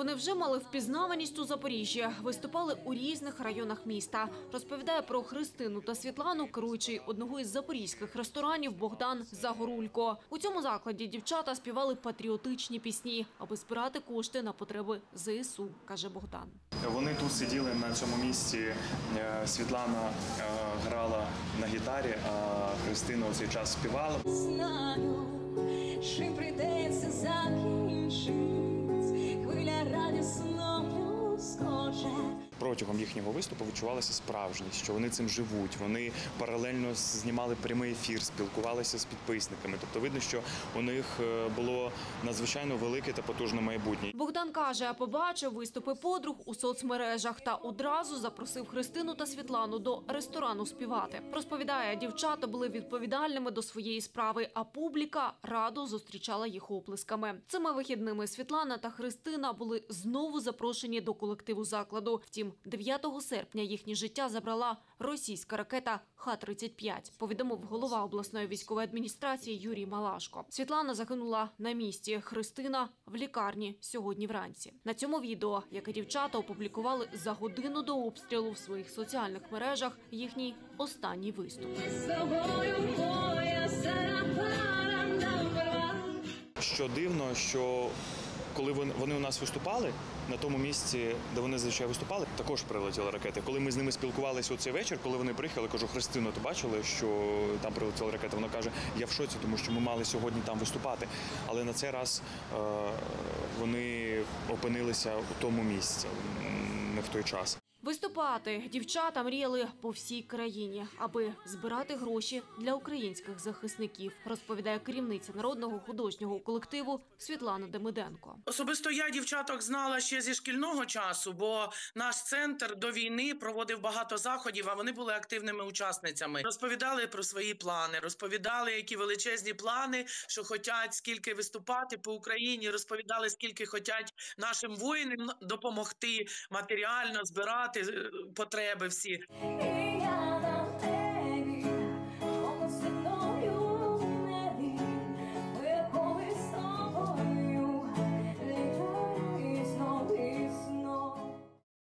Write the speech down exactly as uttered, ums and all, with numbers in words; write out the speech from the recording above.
Вони вже мали впізнаваність у Запоріжжі, виступали у різних районах міста. Розповідає про Христину та Світлану керуючий одного із запорізьких ресторанів Богдан Загорулько. У цьому закладі дівчата співали патріотичні пісні, аби збирати кошти на потреби зе ес у, каже Богдан. Вони тут сиділи на цьому місці. Світлана грала на гітарі, а Христина у цей час співала. Знаю, чим прийдеться закінчить, хвиля радісною скоче. Протягом їхнього виступу відчувалася справжність, що вони цим живуть. Вони паралельно знімали прямий ефір, спілкувалися з підписниками. Тобто видно, що у них було надзвичайно велике та потужне майбутнє. Богдан каже, побачив виступи подруг у соцмережах та одразу запросив Христину та Світлану до ресторану співати. Розповідає, дівчата були відповідальними до своєї справи, а публіка радо зустрічала їх оплесками. Цими вихідними Світлана та Христина були знову запрошені до колективу закладу. Втім, дев'ятого серпня їхнє життя забрала російська ракета Х тридцять п'ять, повідомив голова обласної військової адміністрації Юрій Малашко. Світлана загинула на місці, Христина – в лікарні сьогодні вранці. На цьому відео, яке дівчата опублікували за годину до обстрілу в своїх соціальних мережах, їхній останній виступ. Що дивно, що коли вони у нас виступали, на тому місці, де вони зазвичай виступали, також прилетіли ракети. Коли ми з ними спілкувалися у цей вечір, коли вони приїхали, кажу, Христино, ти бачила, що там прилетіла ракета? Вона каже, я в шоці, тому що ми мали сьогодні там виступати. Але на цей раз е вони опинилися у тому місці, не в той час. Виступати дівчата мріяли по всій країні, аби збирати гроші для українських захисників, розповідає керівниця народного художнього колективу Світлана Демиденко. Особисто я дівчаток знала ще зі шкільного часу, бо наш центр до війни проводив багато заходів, а вони були активними учасницями. Розповідали про свої плани, розповідали, які величезні плани, що хочуть скільки виступати по Україні, розповідали, скільки хочуть нашим воїнам допомогти матеріально збирати потреби всі.